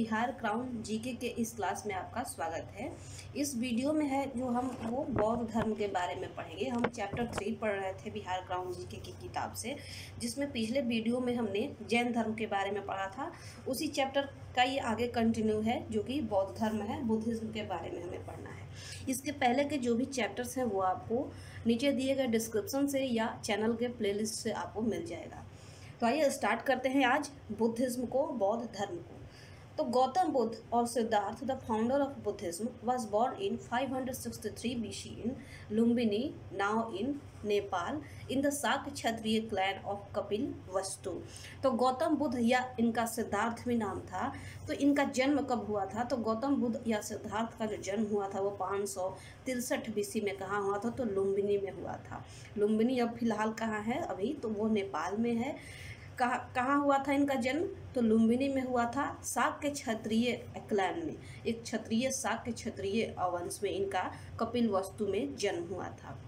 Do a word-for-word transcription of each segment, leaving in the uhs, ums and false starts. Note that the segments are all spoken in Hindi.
बिहार क्राउन जीके के इस क्लास में आपका स्वागत है। इस वीडियो में है जो हम वो बौद्ध धर्म के बारे में पढ़ेंगे। हम चैप्टर थ्री पढ़ रहे थे बिहार क्राउन जीके की किताब से, जिसमें पिछले वीडियो में हमने जैन धर्म के बारे में पढ़ा था। उसी चैप्टर का ये आगे कंटिन्यू है जो कि बौद्ध धर्म है, बुद्धिज्म के बारे में हमें पढ़ना है। इसके पहले के जो भी चैप्टर्स हैं वो आपको नीचे दिए गए डिस्क्रिप्शन से या चैनल के प्लेलिस्ट से आपको मिल जाएगा। तो आइए स्टार्ट करते हैं आज बुद्धिज्म को, बौद्ध धर्म को। तो गौतम बुद्ध और Siddhartha, the founder of Buddhism, was born in five sixty three BC in Lumbini, now in Nepal, in the Shakya Kshatriya clan of Kapilavastu. तो गौतम बुद्ध या इनका सिद्धार्थ भी नाम था। तो इनका जन्म कब हुआ था? तो गौतम बुद्ध या सिद्धार्थ का जो जन्म हुआ था वो पाँच सौ तिरसठ बीसी में कहाँ हुआ था? तो लुम्बिनी में हुआ था। लुम्बिनी अब फिलहाल कहाँ है? अभी तो वो नेपाल में है। कहाँ कहाँ हुआ था इनका जन्म? तो लुम्बिनी में हुआ था, शाक्य क्षत्रिय क्लैन में, एक क्षत्रिय शाक्य क्षत्रिय वंश में इनका कपिल वस्तु में जन्म हुआ था।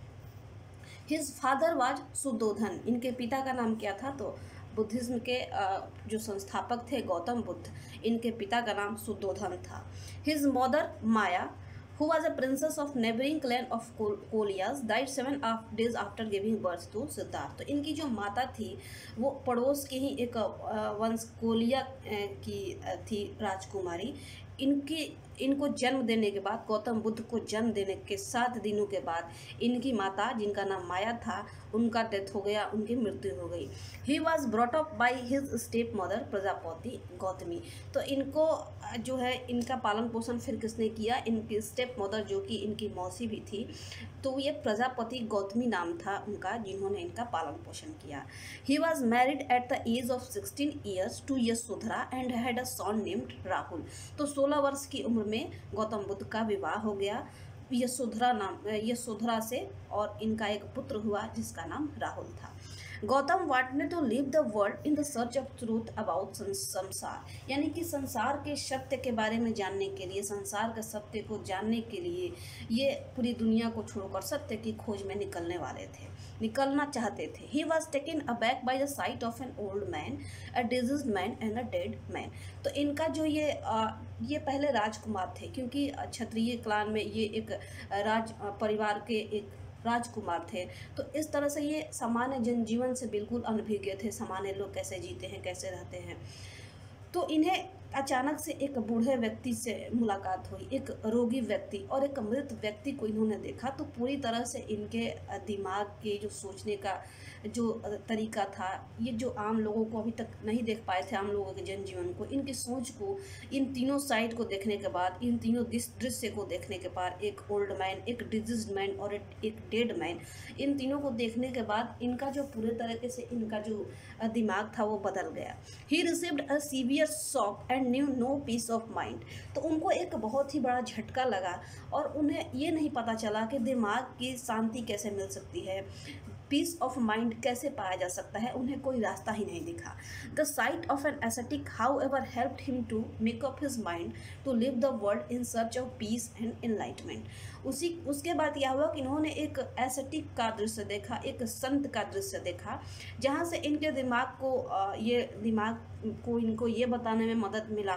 हिज फादर वाज सुद्धोधन, इनके पिता का नाम क्या था? तो बुद्धिज्म के जो संस्थापक थे गौतम बुद्ध, इनके पिता का नाम सुद्धोधन था। His mother Maya, who was a princess of neighboring clan of Koliyas, died seven days after giving birth to Siddhartha. तो इनकी जो माता थी वो पड़ोस की ही एक वंश कोलिया की थी राजकुमारी। इनकी इनको जन्म देने के बाद, गौतम बुद्ध को जन्म देने के सात दिनों के बाद इनकी माता, जिनका नाम माया था, उनका डेथ हो गया, उनकी मृत्यु हो गई। He was brought up by his stepmother Prajapati Gautami. तो इनको जो है इनका पालन पोषण फिर किसने किया? इनकी स्टेप मदर जो कि इनकी मौसी भी थी, तो ये प्रजापति गौतमी नाम था उनका, जिन्होंने इनका पालन पोषण किया। He was married at the age of sixteen years to Yashodhara and had a son named Rahul. तो सोलह वर्ष की उम्र में गौतम बुद्ध का विवाह हो गया यशोधरा नाम यशोधरा से, और इनका एक पुत्र हुआ जिसका नाम राहुल था। Gautam wanted to leave the world in the search of truth about sansar, यानी कि संसार के सत्य के बारे में जानने के लिए, संसार के सत्य को जानने के लिए ये पूरी दुनिया को छोड़कर सत्य की खोज में निकलने वाले थे, निकलना चाहते थे। He was taken aback by the sight of an old man, a diseased man and a dead man. तो इनका जो ये आ, ये पहले राजकुमार थे, क्योंकि क्षत्रिय क्लान में ये एक राज परिवार के एक राजकुमार थे। तो इस तरह से ये सामान्य जनजीवन से बिल्कुल अनभिज्ञ थे, सामान्य लोग कैसे जीते हैं, कैसे रहते हैं। तो इन्हें अचानक से एक बूढ़े व्यक्ति से मुलाकात हुई, एक रोगी व्यक्ति और एक मृत व्यक्ति को इन्होंने देखा। तो पूरी तरह से इनके दिमाग के जो सोचने का जो तरीका था, ये जो आम लोगों को अभी तक नहीं देख पाए थे, आम लोगों के जनजीवन को, इनकी सोच को, इन तीनों साइड को देखने के बाद, इन तीनों दृश्य को देखने के बाद, एक ओल्ड मैन, एक डिजीज्ड मैन और एक डेड मैन, इन तीनों को देखने के बाद इनका जो पूरे तरीके से इनका जो दिमाग था वो बदल गया। He received a severe shock and knew no peace of mind. तो उनको एक बहुत ही बड़ा झटका लगा और उन्हें ये नहीं पता चला कि दिमाग की शांति कैसे मिल सकती है, पीस ऑफ माइंड कैसे पाया जा सकता है। उन्हें कोई रास्ता ही नहीं दिखा। The sight of an ascetic however helped him to make up his mind to leave the world in search of peace and enlightenment. उसी उसके बाद क्या हुआ कि इन्होंने एक एसेटिक का दृश्य देखा, एक संत का दृश्य देखा, जहाँ से इनके दिमाग को ये दिमाग को इनको ये बताने में मदद मिला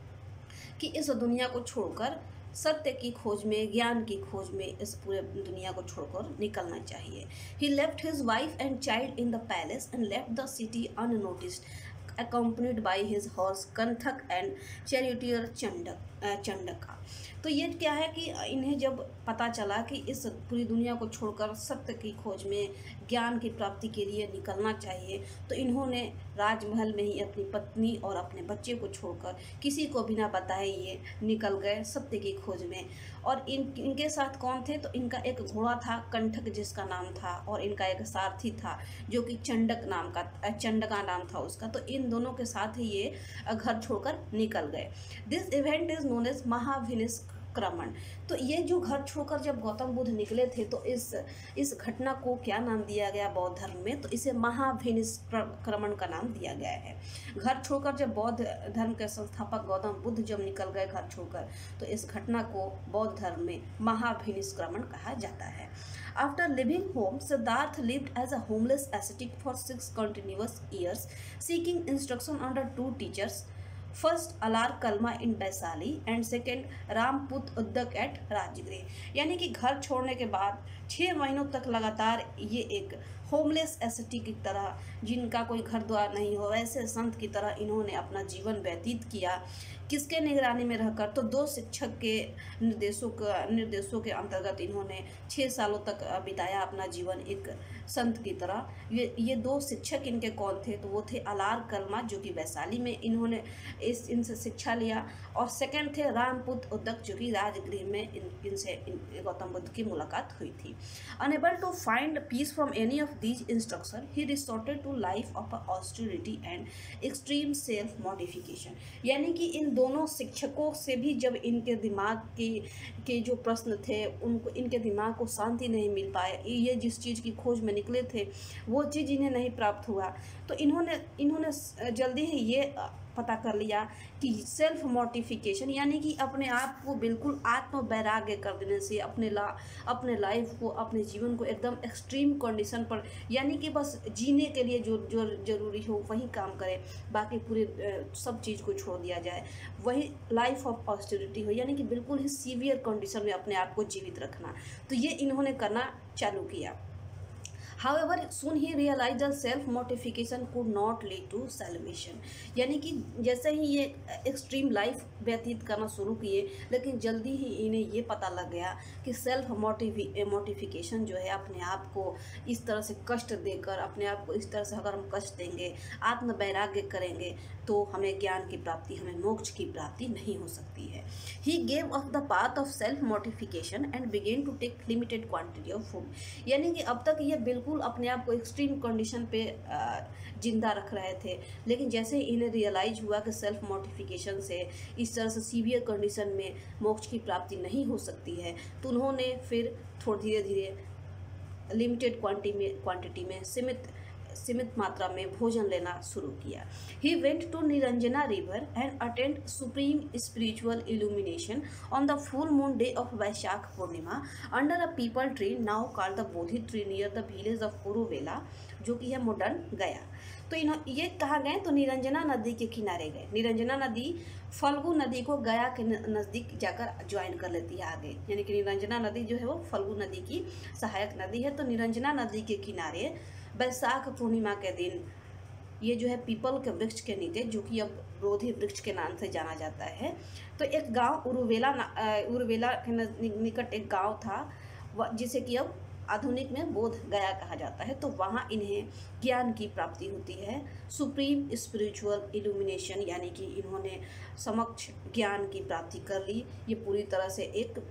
कि इस दुनिया को छोड़कर सत्य की खोज में, ज्ञान की खोज में इस पूरे दुनिया को छोड़कर निकलना चाहिए। He left his wife and child in the palace and left the city unnoticed, accompanied by his horse Kanthak and charioteer Chandak Chandaka. तो ये क्या है कि इन्हें जब पता चला कि इस पूरी दुनिया को छोड़कर सत्य की खोज में, ज्ञान की प्राप्ति के लिए निकलना चाहिए, तो इन्होंने राजमहल में ही अपनी पत्नी और अपने बच्चे को छोड़कर किसी को बिना बताए ये निकल गए सत्य की खोज में। और इन इनके साथ कौन थे? तो इनका एक घोड़ा था कंठक जिसका नाम था, और इनका एक सारथी था जो कि चंडक नाम का चंडका नाम था उसका। तो इन दोनों के साथ ही ये घर छोड़कर निकल गए। This event is known as Mahabhinishkramana. तो ये जो घर छोड़कर जब गौतम बुद्ध निकले थे, तो इस इस घटना को क्या नाम दिया गया बौद्ध धर्म में? तो इसे महाभिनिष्क्रमण का नाम दिया गया है। घर छोड़कर जब बौद्ध धर्म के संस्थापक गौतम बुद्ध जब निकल गए घर छोड़कर, तो इस घटना को बौद्ध धर्म में महाभिनिष्क्रमण कहा जाता है। After leaving home, Siddhartha lived as a homeless ascetic for six continuous years, seeking instruction under two teachers, first Alara Kalama in Vaishali and second Ramaput Uddaka at Rajagriha. यानी कि घर छोड़ने के बाद छः महीनों तक लगातार ये एक होमलेस एसटी की तरह, जिनका कोई घर द्वार नहीं हो, वैसे संत की तरह इन्होंने अपना जीवन व्यतीत किया। किसके निगरानी में रहकर? तो दो शिक्षक के निर्देशों का निर्देशों के अंतर्गत इन्होंने छः सालों तक बिताया अपना जीवन एक संत की तरह। ये ये दो शिक्षक इनके कौन थे? तो वो थे अलार कलमा, जो कि वैशाली में इन्होंने इस इनसे शिक्षा लिया, और सेकंड थे रामपुत उद्दक, जो कि राजगृह में इन इनसे इन, गौतम बुद्ध की मुलाकात हुई थी। Unable to find peace from any of these instruction he resorted to life of austerity and extreme self modification. यानी कि इन दोनों शिक्षकों से भी जब इनके दिमाग के के जो प्रश्न थे, उनको इनके दिमाग को शांति नहीं मिल पाए, ये जिस चीज़ की खोज में निकले थे वो चीज़ इन्हें नहीं प्राप्त हुआ, तो इन्होंने इन्होंने जल्दी ही ये पता कर लिया कि सेल्फ मॉडिफिकेशन, यानी कि अपने आप को बिल्कुल आत्म वैराग्य कर देने से अपने ला अपने लाइफ को, अपने जीवन को एकदम एक्सट्रीम कंडीशन पर, यानी कि बस जीने के लिए जो जो जरूरी हो वही काम करें, बाकी पूरे सब चीज़ को छोड़ दिया जाए, वही लाइफ ऑफ ऑस्टेरिटी हो, यानी कि बिल्कुल ही सीवियर कंडीशन में अपने आप को जीवित रखना। तो ये इन्होंने करना चालू किया। However, soon he realized that self mortification could not lead to salvation। यानी कि जैसे ही ये एक्सट्रीम लाइफ व्यतीत करना शुरू किए, लेकिन जल्दी ही इन्हें ये पता लग गया कि सेल्फ मोटिफिकेशन जो है, अपने आप को इस तरह से कष्ट देकर, अपने आप को इस तरह से अगर हम कष्ट देंगे, आत्म वैराग्य करेंगे, तो हमें ज्ञान की प्राप्ति, हमें मोक्ष की प्राप्ति नहीं हो सकती है। He gave up the path of self mortification and began to take limited quantity of food। यानी कि अब तक ये बिल्कुल अपने आप को एक्सट्रीम कंडीशन पे जिंदा रख रहे थे, लेकिन जैसे ही इन्हें रियलाइज हुआ कि सेल्फ मोटिफिकेशन से इस तरह से सीवियर कंडीशन में मोक्ष की प्राप्ति नहीं हो सकती है, तो उन्होंने फिर थोड़ा धीरे धीरे लिमिटेड क्वांटिटी में क्वांटिटी में सीमित सीमित मात्रा में भोजन लेना शुरू किया। He went to Niranjana river and attend supreme spiritual illumination on the full moon day of Vaishakh Purnima under a peepal tree now called the Bodhi tree near the village of Uruvela, जो कि है मॉडर्न गया। तो इन्हों ये कहाँ गए? तो निरंजना नदी के किनारे गए। निरंजना नदी फल्गु नदी को गया के नज़दीक जाकर ज्वाइन कर लेती है आगे, यानी कि निरंजना नदी जो है वो फल्गु नदी की सहायक नदी है। तो निरंजना नदी के किनारे वैशाख पूर्णिमा के दिन ये जो है पीपल के वृक्ष के नीचे, जो कि अब बोधि वृक्ष के नाम से जाना जाता है, तो एक गांव उरुवेला उरुवेला के निकट एक गांव था जिसे कि अब आधुनिक में बोध गया कहा जाता है। तो वहाँ इन्हें ज्ञान की प्राप्ति होती है, सुप्रीम स्पिरिचुअल इल्यूमिनेशन, यानी कि इन्होंने समक्ष ज्ञान की प्राप्ति कर ली। ये पूरी तरह से एक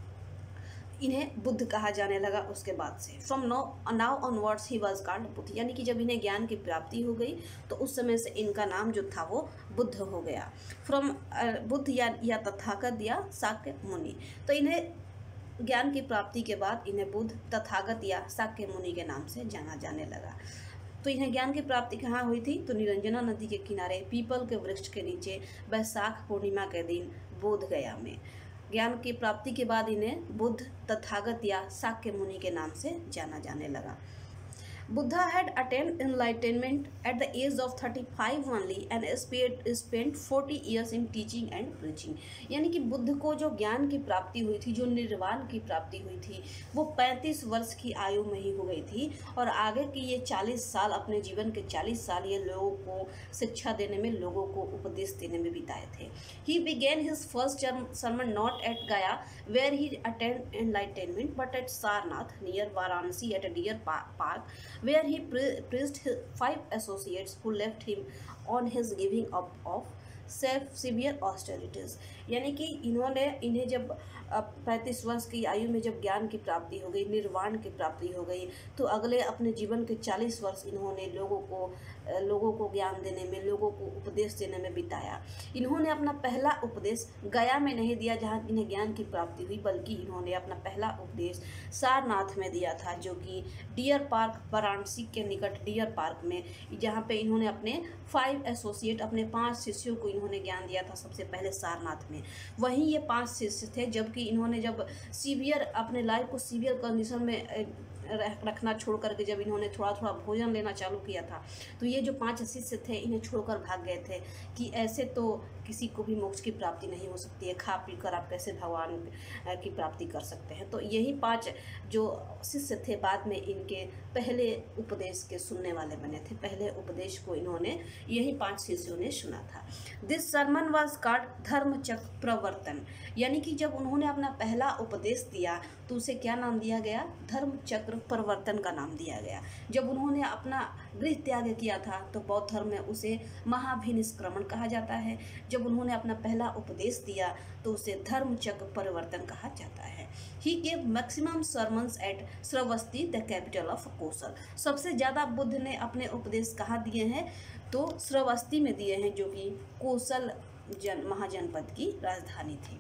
इन्हें बुद्ध कहा जाने लगा उसके बाद से। From no now onwards he was called Buddha, यानी कि जब इन्हें ज्ञान की प्राप्ति हो गई तो उस समय से इनका नाम जो था वो बुद्ध हो गया। फ्रॉम बुद्ध या या तथागत या शाक्य मुनि। तो इन्हें ज्ञान की प्राप्ति के बाद इन्हें बुद्ध, तथागत या शाक्य मुनि के नाम से जाना जाने लगा। तो इन्हें ज्ञान की प्राप्ति कहाँ हुई थी? तो निरंजना नदी के किनारे पीपल के वृक्ष के नीचे वैशाख पूर्णिमा के दिन बोध गया में। ज्ञान की प्राप्ति के बाद इन्हें बुद्ध, तथागत या शाक्य मुनि के नाम से जाना जाने लगा। Buddha had attained enlightenment at the age of thirty-five only and spent forty years in teaching and preaching। यानी कि बुद्ध को जो ज्ञान की प्राप्ति हुई थी, जो निर्वाण की प्राप्ति हुई थी, वो पैंतीस वर्ष की आयु में ही हो गई थी, और आगे की ये चालीस साल, अपने जीवन के चालीस साल ये लोगों को शिक्षा देने में, लोगों को उपदेश देने में बिताए थे। He began his first sermon not at Gaya where he attained enlightenment but at Sarnath near Varanasi at a deer park where he praised his five associates who left him on his giving up of self severe austerities. यानी कि इन्होंने इन्हें जब पैंतीस वर्ष की आयु में जब ज्ञान की प्राप्ति हो गई, निर्वाण की प्राप्ति हो गई, तो अगले अपने जीवन के चालीस वर्ष इन्होंने लोगों को लोगों को ज्ञान देने में, लोगों को उपदेश देने में बिताया। इन्होंने अपना पहला उपदेश गया में नहीं दिया जहाँ इन्हें ज्ञान की प्राप्ति हुई, बल्कि इन्होंने अपना पहला उपदेश सारनाथ में दिया था, जो कि डियर पार्क, वाराणसी के निकट डियर पार्क में, जहाँ पे इन्होंने अपने फाइव एसोसिएट, अपने पांच शिष्यों को इन्होंने ज्ञान दिया था सबसे पहले सारनाथ में। वहीं ये पांच शिष्य थे, जबकि इन्होंने जब सीवियर अपने लाइफ को सीवियर कंडीशन में रखना छोड़ करके जब इन्होंने थोड़ा थोड़ा भोजन लेना चालू किया था, तो ये जो पांच शिष्य थे इन्हें छोड़कर भाग गए थे कि ऐसे तो किसी को भी मोक्ष की प्राप्ति नहीं हो सकती है, खा पी कर आप कैसे भगवान की प्राप्ति कर सकते हैं। तो यही पांच जो शिष्य थे बाद में इनके पहले उपदेश के सुनने वाले बने थे, पहले उपदेश को इन्होंने यही पांच शिष्यों ने सुना था। This sermon was called Dharmachakra Pravartana, यानी कि जब उन्होंने अपना पहला उपदेश दिया तो उसे क्या नाम दिया गया, धर्मचक्र प्रवर्तन का नाम दिया गया। जब उन्होंने अपना गृह त्याग किया था तो बौद्ध धर्म में उसे महाभिनिष्क्रमण कहा जाता है। जब उन्होंने अपना पहला उपदेश दिया तो उसे धर्मचक्र परिवर्तन कहा जाता है। He gave maximum sermons at Shravasti the capital of Kosala. सबसे ज़्यादा बुद्ध ने अपने उपदेश कहाँ दिए हैं, तो श्रावस्ती में दिए हैं, जो कि कोसल जन महाजनपद की राजधानी थी।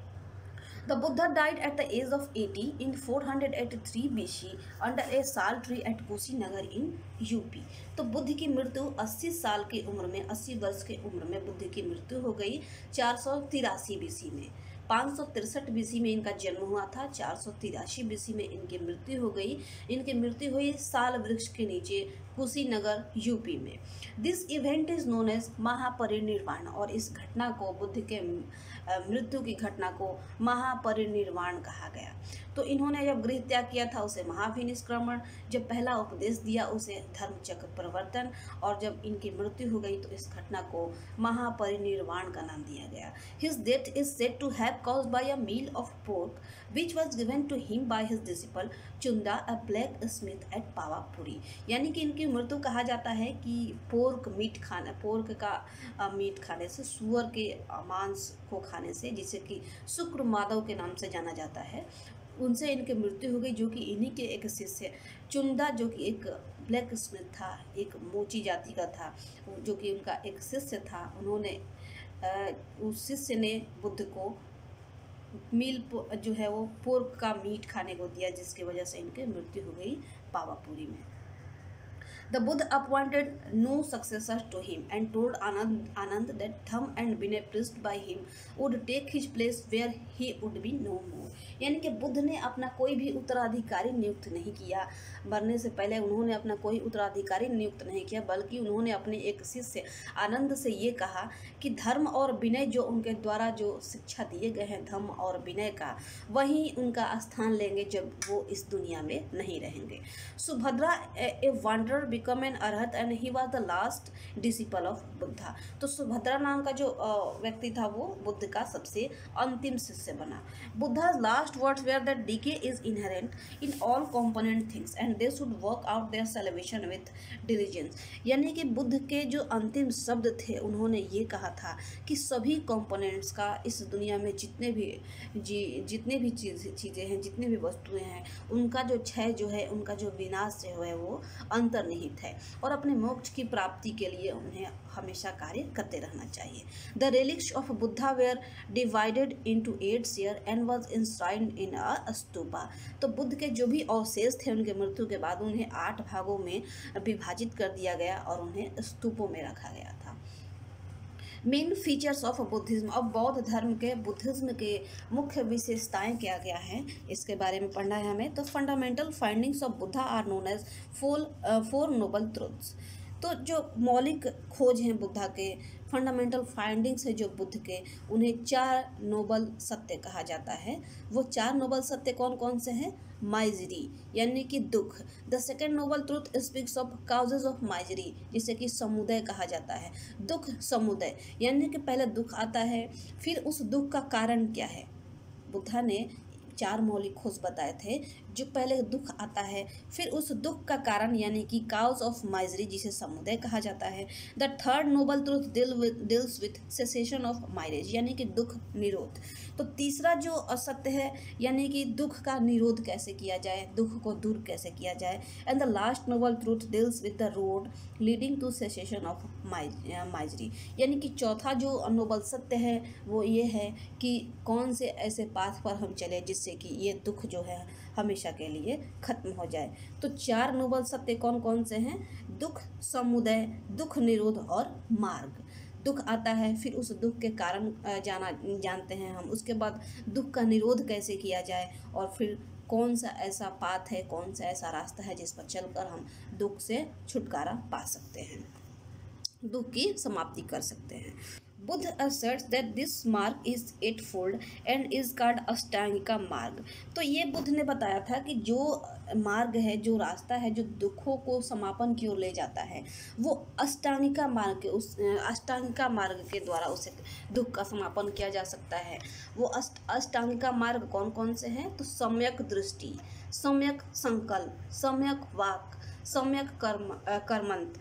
The Buddha died at the age of eighty in four hundred eighty-three B C under a sal tree at Kushinagar in U P। तो बुद्ध की मृत्यु अस्सी साल की उम्र में, अस्सी वर्ष की उम्र में बुद्ध की मृत्यु हो गई चार सौ तिरासी बीसी में। पाँच सौ तिरसठ बीसी में इनका जन्म हुआ था, चार सौ तिरासी बीसी में इनकी मृत्यु हो गई। इनकी मृत्यु हुई साल वृक्ष के नीचे कुशीनगर यूपी में। This event is known as Mahaparinirvana, और इस घटना को, बुद्ध के मृत्यु की घटना को महापरिनिर्वाण कहा गया। तो इन्होंने जब गृह त्याग किया था उसे महाभिनिष्क्रमण, जब पहला उपदेश दिया उसे धर्मचक्र प्रवर्तन, और जब इनकी मृत्यु हो गई तो इस घटना को महापरिनिर्वाण का नाम दिया गया। His death is said to have caused by a meal of pork which was given to him by his disciple Chunda a blacksmith at Pavapuri. यानी कि इनकी मृत्यु कहा जाता है कि पोर्क मीट खाना, पोर्क का मीट खाने से, सुअर के मांस को खाने से, जिसे कि शुक्र माधव के नाम से जाना जाता है, उनसे इनकी मृत्यु हो गई। जो कि इन्हीं के एक शिष्य चुंदा, जो कि एक ब्लैक स्मिथ था, एक मोची जाति का था, जो कि उनका एक शिष्य था, उन्होंने उस शिष्य ने बुद्ध को मील जो है वो पोर्क का मीट खाने को दिया, जिसकी वजह से इनकी मृत्यु हो गई पावापुरी में। The Buddha appointed no successors to him and told Anand, Anand that Dham and Vinay preached by him would take his place where he would be no more। यानी कि बुद्ध ने अपना कोई भी उत्तराधिकारी नियुक्त नहीं किया, मरने से पहले उन्होंने अपना कोई उत्तराधिकारी नियुक्त नहीं किया, बल्कि उन्होंने अपने एक शिष्य आनंद से ये कहा कि धर्म और विनय जो उनके द्वारा जो शिक्षा दिए गए हैं, धर्म और विनय का, वहीं उनका स्थान लेंगे जब वो इस दुनिया में नहीं रहेंगे। Subhadra a wanderer become an Arhat and he was the last disciple of Buddha. तो सुभद्रा नाम का जो व्यक्ति था वो बुद्ध का सबसे अंतिम शिष्य बना। बुद्धा's last words were that decay is inherent in all component things and they should work out their salvation with diligence। यानी कि बुद्ध के जो अंतिम शब्द थे, उन्होंने ये कहा था कि सभी कंपोनेंट्स का, इस दुनिया में जितने भी जी जितने भी चीज़ चीज़ें हैं, जितने भी वस्तुएं हैं, उनका जो क्षय जो है, उनका जो विनाश जो है वो अंतर्निहित है, और अपने मोक्ष की प्राप्ति के लिए उन्हें हमेशा कार्य करते रहना चाहिए। The relics of Buddha were divided into eight share and was enshrined in a stupa. तो बुद्ध के जो भी अवशेष थे उनके मृत्यु के बाद उन्हें आठ भागों में विभाजित कर दिया गया और उन्हें स्तूपों में रखा गया था। मेन फीचर्स ऑफ बुद्धिज्म, अब बौद्ध धर्म के, बुद्धिज्म के मुख्य विशेषताएं क्या क्या हैं, इसके बारे में पढ़ना है हमें। तो fundamental findings of Buddha are known as four four noble truths. तो जो मौलिक खोज हैं बुद्धा के, फंडामेंटल फाइंडिंग्स है जो बुद्ध के, उन्हें चार नोबल सत्य कहा जाता है। वो चार नोबल सत्य कौन कौन से हैं? माइजरी यानी कि दुख। The second noble truth speaks of causes of misery, जिसे कि समुदय कहा जाता है। दुख समुदय यानी कि पहले दुख आता है, फिर उस दुख का कारण क्या है। बुद्धा ने चार मौलिक खोज बताए थे, जो पहले दुख आता है, फिर उस दुख का कारण यानी कि काउज ऑफ माइजरी, जिसे समुदय कहा जाता है। The third noble truth deal with deals with cessation of mileage यानी कि दुख निरोध। तो तीसरा जो असत्य है यानी कि दुख का निरोध कैसे किया जाए, दुख को दूर कैसे किया जाए। And the last noble truth deals with the road leading to cessation of misery यानी कि चौथा जो नोबल सत्य है वो ये है कि कौन से ऐसे पाथ पर हम चले जिससे कि ये दुख जो है हमेशा के लिए खत्म हो जाए। तो चार नोबल सत्य कौन कौन से हैं? दुख, समुदय, दुख निरोध और मार्ग। दुख आता है, फिर उस दुख के कारण जाना जानते हैं हम, उसके बाद दुख का निरोध कैसे किया जाए, और फिर कौन सा ऐसा पाथ है, कौन सा ऐसा रास्ता है जिस पर चलकर हम दुख से छुटकारा पा सकते हैं, दुख की समाप्ति कर सकते हैं। Buddha asserts that this mark is eightfold and is called अष्टांगिका मार्ग। तो ये बुद्ध ने बताया था कि जो मार्ग है, जो रास्ता है, जो दुखों को समापन की ओर ले जाता है, वो अष्टांगिका मार्ग के उस अष्टांगिका मार्ग के द्वारा उसे दुख का समापन किया जा सकता है। वो अष्ट अष्टांगिका मार्ग कौन कौन से हैं? तो सम्यक दृष्टि, सम्यक संकल्प, सम्यक वाक, सम्यक कर्म कर्मंत,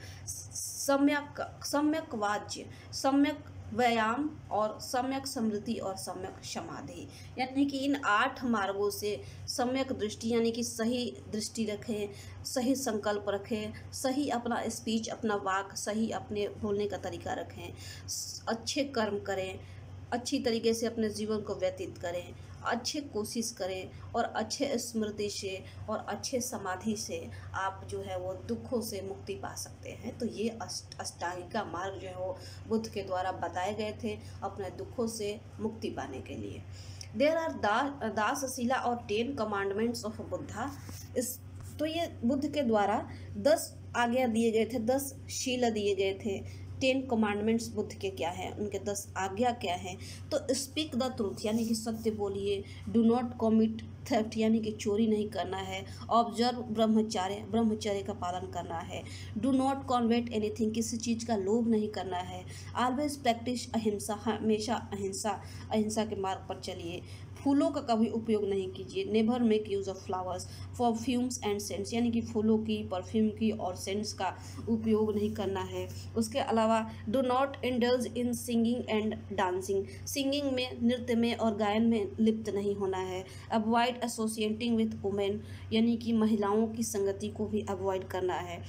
सम्यक सम्यक वाच्य, सम्यक व्यायाम और सम्यक स्मृति और सम्यक समाधि। यानी कि इन आठ मार्गों से सम्यक दृष्टि यानी कि सही दृष्टि रखें, सही संकल्प रखें, सही अपना स्पीच, अपना वाक, सही अपने बोलने का तरीका रखें, अच्छे कर्म करें, अच्छी तरीके से अपने जीवन को व्यतीत करें, अच्छे कोशिश करें और अच्छे स्मृति से और अच्छे समाधि से आप जो है वो दुखों से मुक्ति पा सकते हैं। तो ये अष्ट अष्टांगिका मार्ग जो है वो बुद्ध के द्वारा बताए गए थे अपने दुखों से मुक्ति पाने के लिए। देयर आर दा दासशिला और टेन कमांडमेंट्स ऑफ बुद्धा। इस तो ये बुद्ध के द्वारा दस आज्ञा दिए गए थे, दस शील दिए गए थे। टेन कमांडमेंट्स बुद्ध के क्या हैं, उनके दस आज्ञा क्या हैं? तो स्पीक द ट्रूथ यानी कि सत्य बोलिए, डू नॉट कॉमिट थेफ्ट यानी कि चोरी नहीं करना है, ऑब्जर्व ब्रह्मचार्य ब्रह्मचर्य का पालन करना है, डू नॉट कॉन्वेट एनीथिंग किसी चीज़ का लोभ नहीं करना है, ऑलवेज प्रैक्टिस अहिंसा हमेशा अहिंसा अहिंसा के मार्ग पर चलिए, फूलों का कभी उपयोग नहीं कीजिए, never make use of flowers perfumes and scents यानी कि फूलों की, परफ्यूम की और सेंट्स का उपयोग नहीं करना है। उसके अलावा do not indulge in singing and dancing singing में, नृत्य में और गायन में लिप्त नहीं होना है। अवॉइड एसोसिएटिंग विथ वुमेन यानी कि महिलाओं की संगति को भी अवॉइड करना है।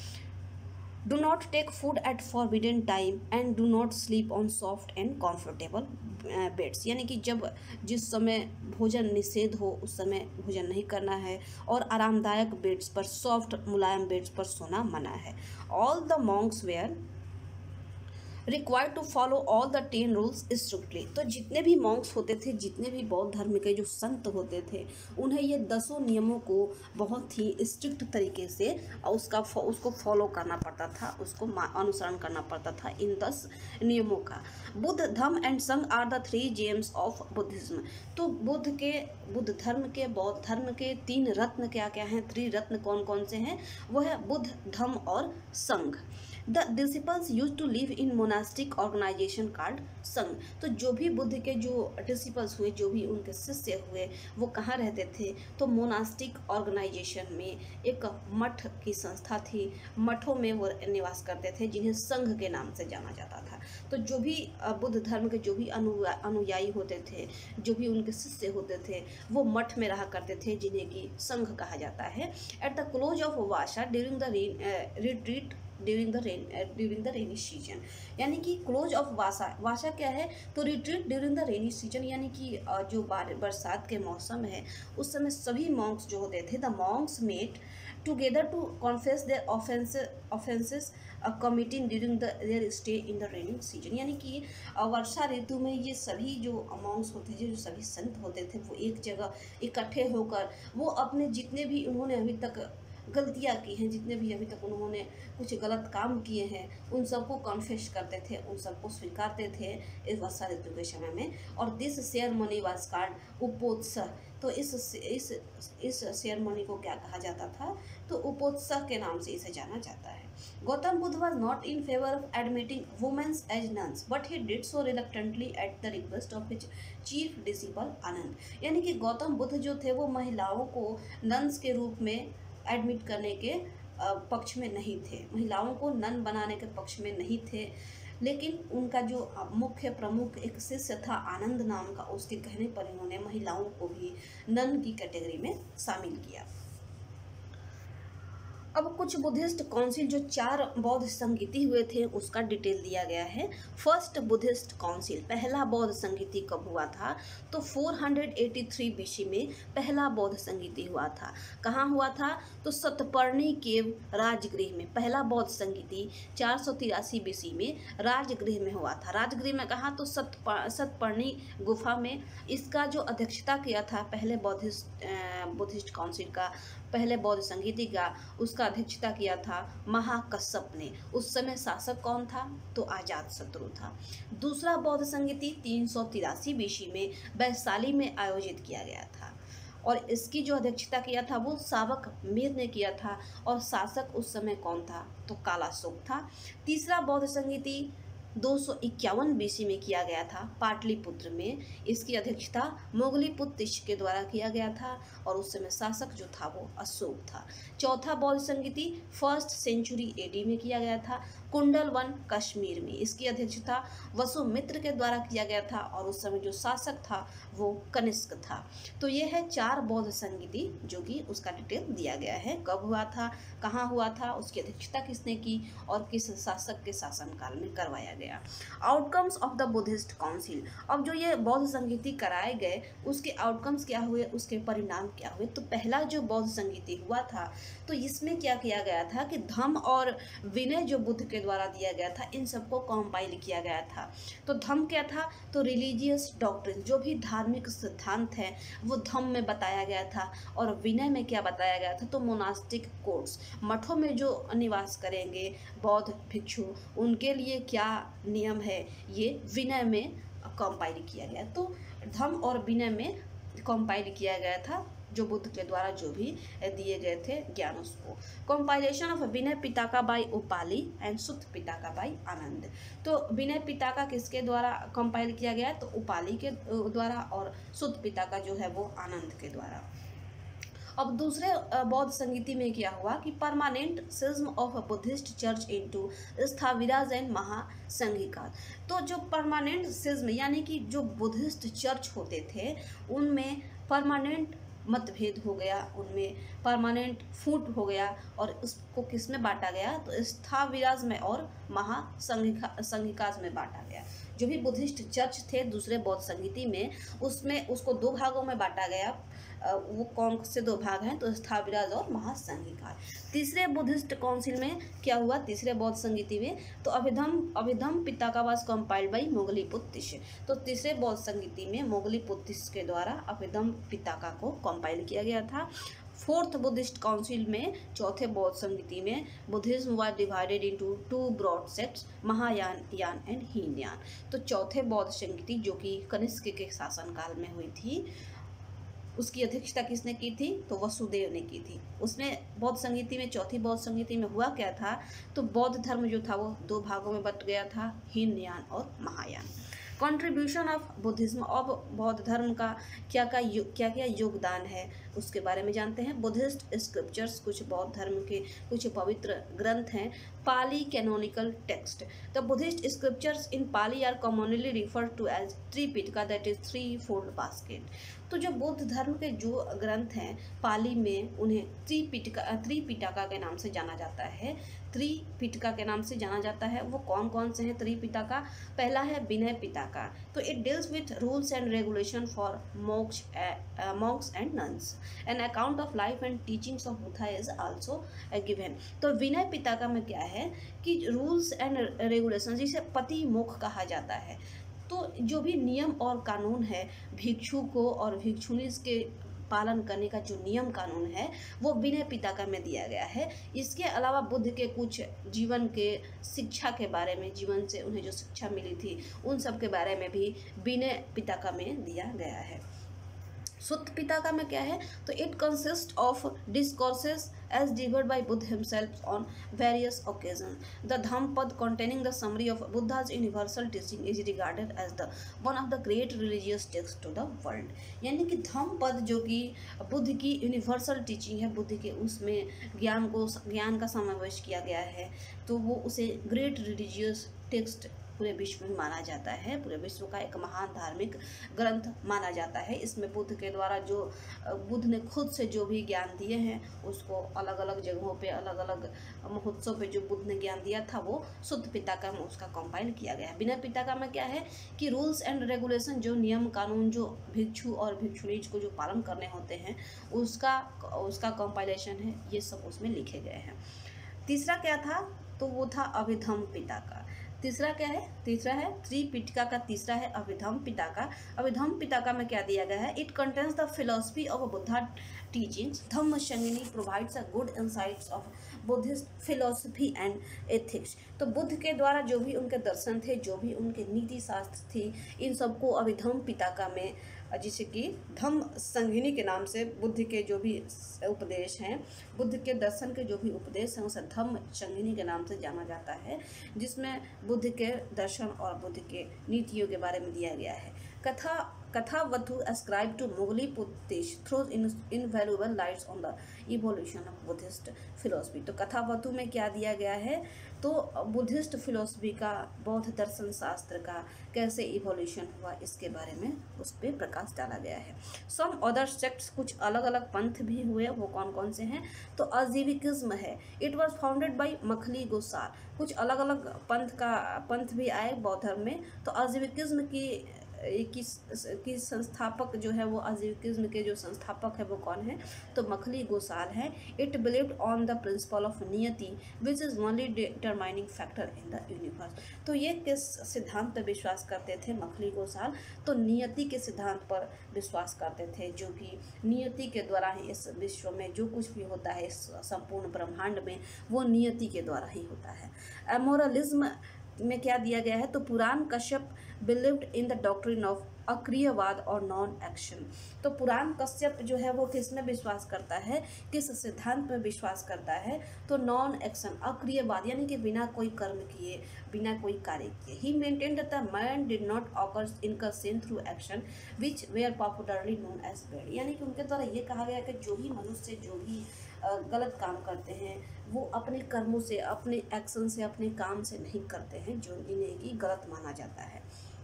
Do not take food at forbidden time and do not sleep on soft and comfortable beds यानी कि जब जिस समय भोजन निषेध हो उस समय भोजन नहीं करना है और आरामदायक बेड्स पर, सॉफ्ट मुलायम बेड्स पर सोना मना है। All the monks were required to follow all the ten rules strictly. तो जितने भी मॉन्क्स होते थे, जितने भी बौद्ध धर्म के जो संत होते थे, उन्हें ये दसों नियमों को बहुत ही स्ट्रिक्ट तरीके से उसका उसको फॉलो करना पड़ता था, उसको अनुसरण करना पड़ता था इन दस नियमों का। Buddha Dhamma and Sangha are the three gems of Buddhism. तो बुद्ध के बुद्ध धर्म के बौद्ध धर्म के तीन रत्न क्या क्या हैं, त्रिरत्न कौन कौन से हैं? वो है बुद्ध, धम्म और Sangha. The disciples use to live in monastic organisation called Sangha. तो जो भी बुद्ध के जो डिसिपल्स हुए, जो भी उनके शिष्य हुए, वो कहाँ रहते थे? तो मोनास्टिक ऑर्गेनाइजेशन में एक मठ की संस्था थी, मठों में वो निवास करते थे जिन्हें संघ के नाम से जाना जाता था। तो जो भी बुद्ध धर्म के जो भी अनुयायी होते थे, जो भी उनके शिष्य होते थे, वो मठ में रहा करते थे जिन्हें कि संघ कहा जाता है। At the close of Vassa during the retreat during the rain during the rainy season यानी कि क्लोज ऑफ वासा वासा क्या है? तो retreat during the rainy season यानी कि जो बरसात के मौसम है उस समय सभी मॉन्क्स जो होते थे, the monks met together to confess their offences committing during the their stay in the raining season यानी कि वर्षा ऋतु में ये सभी जो मॉन्क्स होते थे, जो सभी संत होते थे, वो एक जगह इकट्ठे होकर वो अपने जितने भी उन्होंने अभी तक गलतियाँ की हैं, जितने भी अभी तक उन्होंने कुछ गलत काम किए हैं, उन सबको कन्फेस करते थे, उन सबको स्वीकारते थे इस वर्षा ऋतु के समय में। और दिस सेरेमनी वाज कॉल्ड उपोत्सव। तो इस इस इस सेरेमनी को क्या कहा जाता था? तो उपोत्सव के नाम से इसे जाना जाता है। Gautam Buddha was not in favor of admitting women as nuns, but he did so reluctantly at the request of his chief disciple आनंद। यानी कि गौतम बुद्ध जो थे वो महिलाओं को नन्स के रूप में एडमिट करने के पक्ष में नहीं थे, महिलाओं को नन बनाने के पक्ष में नहीं थे, लेकिन उनका जो मुख्य प्रमुख एक शिष्य था आनंद नाम का, उसके कहने पर इन्होंने महिलाओं को भी नन की कैटेगरी में शामिल किया। अब कुछ बुद्धिस्ट काउंसिल जो चार बौद्ध संगीति हुए थे उसका डिटेल दिया गया है। फर्स्ट बुद्धिस्ट काउंसिल, पहला बौद्ध संगीति कब हुआ था? तो चार सौ तिरासी बीसी में पहला बौद्ध संगीति हुआ था। कहाँ हुआ था? तो सतपर्णी केव राजगृह में पहला बौद्ध संगीति चार सौ तिरासी बीसी में राजगृह में हुआ था। राजगृह में कहा? तो सत सतपर्णी गुफा में। इसका जो अध्यक्षता किया था पहले बौद्धिस्ट बुद्धिस्ट काउंसिल का पहले बौद्ध संगीतिका उसका अध्यक्षता किया था महाकश्यप ने। उस समय शासक कौन था? तो अजात शत्रु था। दूसरा बौद्ध संगीति तीन सौ तिरासी बीसी में वैशाली में आयोजित किया गया था और इसकी जो अध्यक्षता किया था वो सावक मीर ने किया था और शासक उस समय कौन था? तो कालाशोक था। तीसरा बौद्ध संगीति दो सौ इक्यावन बीसी में किया गया था पाटलिपुत्र में। इसकी अध्यक्षता मोगलीपुत्र के द्वारा किया गया था और उस समय शासक जो था वो अशोक था। चौथा बौद्ध संगीति फर्स्ट सेंचुरी एडी में किया गया था कुंडलवन कश्मीर में। इसकी अध्यक्षता वसुमित्र के द्वारा किया गया था और उस समय जो शासक था वो कनिष्क था। तो ये है चार बौद्ध संगीति जो कि उसका डिटेल दिया गया है, कब हुआ था, कहाँ हुआ था, उसकी अध्यक्षता किसने की और किस शासक के शासनकाल में करवाया गया। Outcomes of the Buddhist council. अब जो ये बौद्ध संगीति कराए गए उसके आउटकम्स क्या हुए, उसके परिणाम क्या हुए। तो पहला जो बौद्ध संगीति हुआ था तो इसमें क्या किया गया था कि धम्म और विनय जो बुद्ध के द्वारा दिया गया था इन सबको कंपाइल किया गया था। तो धम्म क्या था? तो रिलीजियस डॉक्ट्रिन, जो भी धार्मिक सिद्धांत है वो धम्म में बताया गया था। और विनय में क्या बताया गया था? तो मोनास्टिक कोड्स, मठों में जो निवास करेंगे बौद्ध भिक्षु उनके लिए क्या नियम है ये विनय में कंपाइल किया गया। तो धम्म और विनय में कंपाइल किया गया था जो बुद्ध के द्वारा जो भी दिए गए थे ज्ञान उसको। Compilation of Vinaya Pitaka by Upali and Sutta Pitaka by Ananda. तो विनय पिटाका किसके द्वारा कंपाइल किया गया? तो उपाली के द्वारा और सुत्त पिटाका जो है वो आनंद के द्वारा। अब दूसरे बौद्ध संगीति में क्या हुआ कि permanent schism of Buddhist church into Sthaviras and Mahasanghika. तो जो परमानेंट सिज्म यानी कि जो बुद्धिस्ट चर्च होते थे उनमें परमानेंट मतभेद हो गया, उनमें परमानेंट फूट हो गया और उसको किस में बांटा गया? तो स्थाविराज में और महासंघिका संघिकाज में बांटा गया। जो भी बुद्धिस्ट चर्च थे दूसरे बौद्ध संगीति में उसमें उसको दो भागों में बांटा गया। वो कौन से दो भाग हैं? तो स्थाविराज और महासंघिका। तीसरे बुद्धिस्ट काउंसिल में क्या हुआ? तीसरे बौद्ध संगीति में तो Abhidhamma Abhidhamma Pitaka was compiled by Moggaliputra. तो तीसरे बौद्ध संगीति में मोगलीपुत्र के द्वारा अभिधम पिटाका को कंपाइल किया गया था। फोर्थ बुद्धिस्ट काउंसिल में चौथे बौद्ध संगीति में Buddhism was divided into two broad sects Mahayana Yana and Hinayana. तो चौथे बौद्ध संगीति जो कि कनिष्क के शासनकाल में हुई थी उसकी अध्यक्षता किसने की थी? तो वसुदेव ने की थी। उसमें बौद्ध संगीति में चौथी बौद्ध संगीति में हुआ क्या था? तो बौद्ध धर्म जो था वो दो भागों में बट गया था, हीनयान और महायान। Contribution of Buddhism. अब बौद्ध धर्म का क्या क्या क्या क्या योगदान है उसके बारे में जानते हैं। बुद्धिस्ट स्क्रिप्चर्स, कुछ बौद्ध धर्म के कुछ पवित्र ग्रंथ हैं। Pali canonical text. The Buddhist scriptures in Pali are commonly referred to as Tripitaka, that is three fold basket. तो जो बौद्ध धर्म के जो ग्रंथ हैं पाली में उन्हें त्रिपिटका त्रिपिटका के नाम से जाना जाता है। त्रिपिटका के नाम से जाना जाता है। वो कौन कौन से हैं त्रिपिटका? पहला है विनय पिटका। तो it deals with rules and regulation for monks monks and nuns. An account of life and teachings of Buddha is also given. तो विनय पिटका में क्या है कि रूल्स एंड रेगुलेशन, जिसे पति मोक्ष कहा जाता है, तो जो भी नियम और कानून है भिक्षु को और भिक्षुणी के पालन करने का जो नियम कानून है वो विनय पिटका में दिया गया है। इसके अलावा बुद्ध के कुछ जीवन के शिक्षा के बारे में, जीवन से उन्हें जो शिक्षा मिली थी उन सब के बारे में भी विनय पिटका में दिया गया है। सुत्त पिटका में क्या है? तो it consist of discourses as delivered by Buddha himself on various occasions. The Dhammapada, containing the summary of Buddha's universal teaching, is regarded as the one of the great religious texts to the world. यानी कि धम्मपद जो कि बुद्ध की यूनिवर्सल टीचिंग है, बुद्ध के उसमें ज्ञान को ज्ञान का समावेश किया गया है, तो वो उसे ग्रेट रिलीजियस टेक्स्ट पूरे विश्व में माना जाता है, पूरे विश्व का एक महान धार्मिक ग्रंथ माना जाता है। इसमें बुद्ध के द्वारा जो बुद्ध ने खुद से जो भी ज्ञान दिए हैं उसको अलग अलग जगहों पे, अलग अलग महोत्सव पे जो बुद्ध ने ज्ञान दिया था वो सुत्त पिटका में उसका कंपाइल किया गया है। विनय पिटका में क्या है कि रूल्स एंड रेगुलेशन, जो नियम कानून जो भिक्षु और भिक्षुणी को जो पालन करने होते हैं उसका उसका कंपाइलेशन है, ये सब उसमें लिखे गए हैं। तीसरा क्या था? तो वो था अभिधम पिटका। तीसरा क्या है, तीसरा है त्रिपिटका का, तीसरा है अभिधम्म पिटका। अभिधम्म पिटका में क्या दिया गया है, it contains the philosophy of Buddha teachings. Dhamma Sangani provides a good insights of Buddhist philosophy and ethics. तो बुद्ध के द्वारा जो भी उनके दर्शन थे, जो भी उनके नीति शास्त्र थी, इन सबको अभिधम्म पिटका में, जिसे कि धम्म संगिनी के नाम से बुद्ध के जो भी उपदेश हैं, बुद्ध के दर्शन के जो भी उपदेश हैं, उसे धम्म संगिनी के नाम से जाना जाता है, जिसमें बुद्ध के दर्शन और बुद्ध के नीतियों के बारे में दिया गया है। कथा कथावतु ascribed to Mowgli Buddhist throws invaluable lights on the evolution of Buddhist philosophy। तो कथावतु में क्या दिया गया है, तो बुद्धिस्ट फिलोसफी का, बौद्ध दर्शन शास्त्र का कैसे इवोल्यूशन हुआ, इसके बारे में उस पर प्रकाश डाला गया है। सम अदर सेक्ट्स, कुछ अलग अलग पंथ भी हुए, वो कौन कौन से हैं, तो अजीविकिज्म है, it was founded by Makkhali Gosala. कुछ अलग अलग पंथ का पंथ भी आए बौद्ध धर्म में, तो अजीविकिज्म की की, की संस्थापक जो है, वो अजीविकिज्म के जो संस्थापक है वो कौन है, तो मखली गोसाल है। It believed on the principle of niyati which is only determining factor in the universe. तो ये किस सिद्धांत पर विश्वास करते थे मखली गोसाल, तो नियति के सिद्धांत पर विश्वास करते थे, जो कि नियति के द्वारा ही इस विश्व में जो कुछ भी होता है, इस संपूर्ण ब्रह्मांड में, वो नियति के द्वारा ही होता है। अमोरलिज्म में क्या दिया गया है, तो Purana Kassapa believed in the doctrine of Akriyavada और नॉन एक्शन। तो पुराण कश्यप जो है वो किस में विश्वास करता है, किस सिद्धांत में विश्वास करता है, तो नॉन एक्शन, अक्रियवाद, यानी कि बिना कोई कर्म किए, बिना कोई कार्य किए। He maintained the mind did not occur incursion through action which were popularly known as bad. यानी कि उनके द्वारा ये कहा गया कि जो भी मनुष्य जो भी गलत काम करते हैं, वो अपने कर्मों से, अपने एक्शन से, अपने काम से नहीं करते हैं, जो इन्हें की गलत माना जाता है।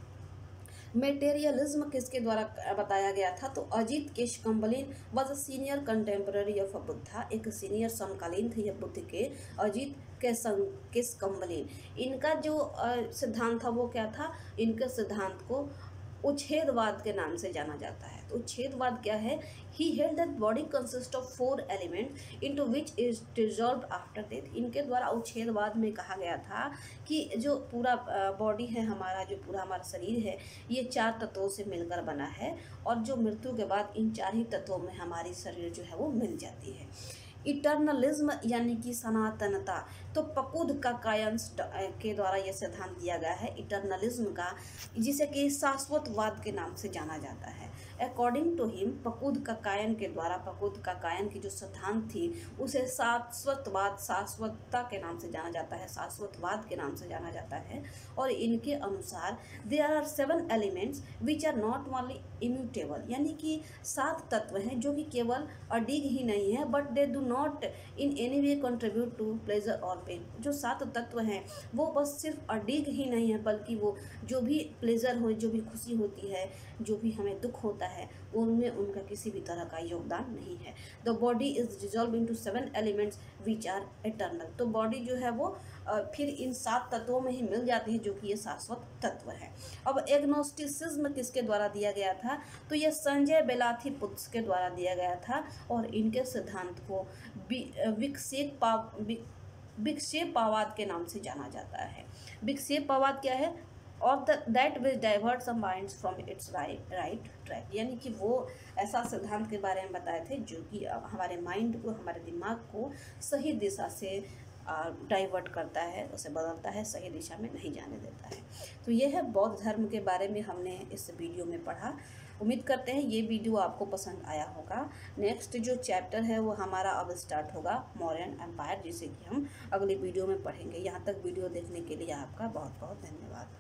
मेटेरियलिज्म किसके द्वारा बताया गया था, तो Ajit Kesakambalin was a senior contemporary of Buddha. एक सीनियर समकालीन थे ये बुद्ध के, अजीत केशकम्बलिन। इनका जो सिद्धांत था वो क्या था, इनके सिद्धांत को उच्छेदवाद के नाम से जाना जाता है। तो उच्छेदवाद क्या है, he held that body consist of four element into which is dissolved after death. इनके द्वारा उच्छेदवाद में कहा गया था कि जो पूरा बॉडी है हमारा, जो पूरा हमारा शरीर है, ये चार तत्वों से मिलकर बना है, और जो मृत्यु के बाद इन चार ही तत्वों में हमारी शरीर जो है वो मिल जाती है। इटर्नलिज्म यानी कि सनातनता, तो पकुद का कायंस के द्वारा यह सिद्धांत दिया गया है इटर्नलिज्म का, जिसे कि शाश्वतवाद के नाम से जाना जाता है। अकॉर्डिंग टू हिम, पकुद का कायन के द्वारा, पकुद का कायन की जो सिद्धांत थी उसे शाश्वतवाद, शाश्वतता के नाम से जाना जाता है, शाश्वतवाद के नाम से जाना जाता है। और इनके अनुसार there are seven elements which are not only immutable, यानी कि सात तत्व हैं जो कि केवल अडिग ही नहीं है, but they do not in any way contribute to pleasure और पेन। जो सात तत्व हैं वो बस सिर्फ अडिग ही नहीं है, बल्कि वो जो भी प्लेजर हो, जो भी खुशी होती है, जो भी हमें दुख होता है, उनमें उनका किसी भी तरह का योगदान नहीं है। The body is dissolve into seven elements which are eternal. तो बॉडी जो है वो फिर इन सात तत्वों में ही मिल जाती है, जो कि ये शाश्वत तत्व है। अब एग्नोस्टिसिज्म किसके द्वारा दिया गया था, तो ये संजय बेलाथी पुत्स के द्वारा दिया गया था, और इनके सिद्धांत को विक्षेप विक्षेपवाद के नाम से जाना जाता है। विक्षेपवाद क्या है, और that will divert some minds from its right right track, यानी कि वो ऐसा सिद्धांत के बारे में बताए थे जो कि हमारे माइंड को, हमारे दिमाग को सही दिशा से डाइवर्ट करता है, उसे बदलता है, सही दिशा में नहीं जाने देता है। तो ये है बौद्ध धर्म के बारे में हमने इस वीडियो में पढ़ा। उम्मीद करते हैं ये वीडियो आपको पसंद आया होगा। नेक्स्ट जो चैप्टर है वो हमारा अब स्टार्ट होगा, मौर्यन एम्पायर, जिसे कि हम अगली वीडियो में पढ़ेंगे। यहाँ तक वीडियो देखने के लिए आपका बहुत बहुत धन्यवाद।